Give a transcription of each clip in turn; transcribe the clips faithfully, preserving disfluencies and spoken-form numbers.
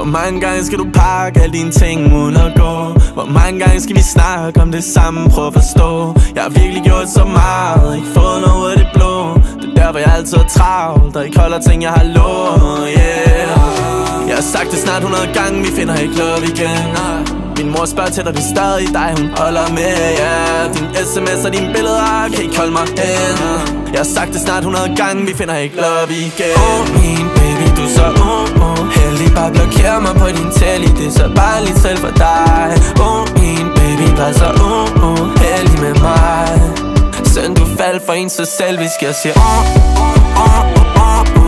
Hvor mange gange skal du pakke alle dine ting uden at gå? Hvor mange gange skal vi snakke om det samme? Prøv at forstå. Jeg har virkelig gjort så meget, ikke fået noget af det blå. Det er der hvor jeg altid er travlt, og ikke holder ting jeg har lovet, yeah. Jeg har sagt det snart hundrede gange, vi finder ikke love igen. Min mor spørger til dig, det er stadig dig, hun holder med, ja. Din sms og dine billeder kan ikke holde mig hen. Jeg har sagt det snart hundrede gange, vi finder ikke love igen. Oh min baby, du er så uh, uh, heldig. Bare blokér mig på din tælli, det er så bare lidt selv for dig. Oh min baby, der er så uh, uh, heldig med mig. Send du fald for en, så selv vi skal sige uh, uh, uh, uh, uh.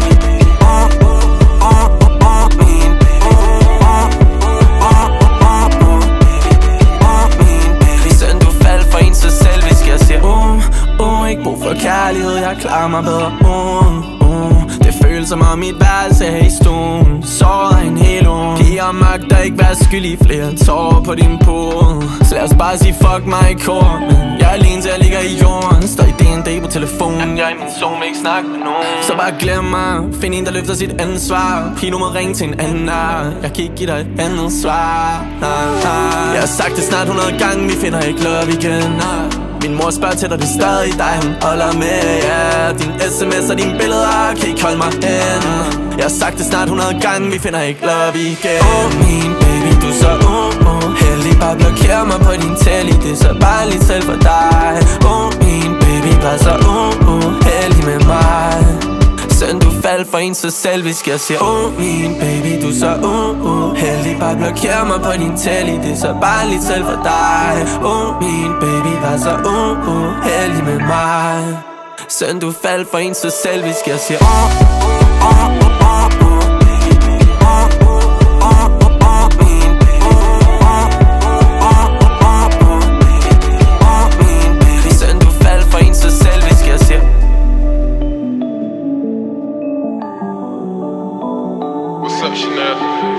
Ikke brug for kærlighed, jeg klarer mig bedre uh, uh. Det føles som om mit værelse er i stuen. Såret en hel uge. Piger magter ikke være skyldig flere tårer på din pool. Så lad os bare sige fuck mig i kor. Men jeg er alene til jeg ligger i jorden. Står i D N D på telefonen. Jeg er i min zone, ikke snakke med nogen. Så bare glem mig, find en der løfter sit ansvar. Pige nu må ringe til en anden. Jeg kan ikke give dig et andet svar. Jeg har sagt det snart hundrede gange, vi finder ikke love igen. Min mor spørger til dig, det er stadig dig, hun holder med, ja. Din sms og dine billeder kan ikke holde mig hen. Jeg har sagt det snart hundrede gange, vi finder ikke love igen. Oh min baby, du er så uh, uh, heldig. Bare blokér mig på din tælli, det er så bare lidt selv for dig. Oh min baby, der er så uh, uh, heldig med mig. Send du fald for en, så selv vi skal sige oh min baby, du er så uh, uh, heldig. Bare blokér mig på din tælli, det er så bare lidt selv for dig. Oh min baby, der er så uh, uh, heldig med mig. Send du fald for en, så selv vi skal sige oh, uh, uh, uh. Chanel.